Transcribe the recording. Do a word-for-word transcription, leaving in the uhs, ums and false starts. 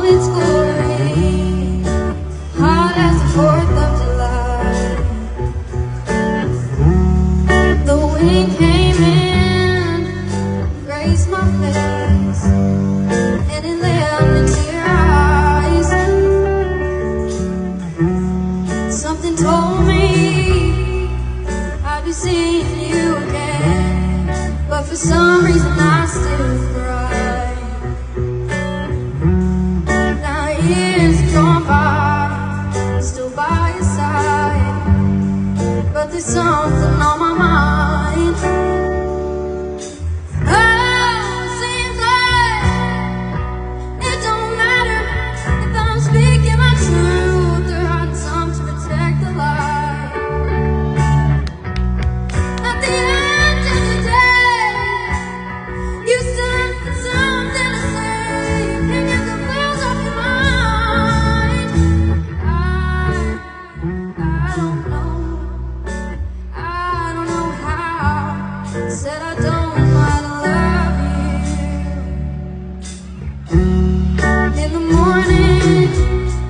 all its glory, hot as the fourth of July. The wind came in, graced my face, and it left into your eyes. Something told me I'd be seeing you again, but for some reason I still cry. Now years have gone by, still by your side, but there's something on my mind. Oh, it seems like it don't matter if I'm speaking my truth or hiding some to protect the light. At the end of the day, you still have something to say. Can get the wheels off your mind. I, I don't know. I don't know how. Said I don't wanna love you. In the morning,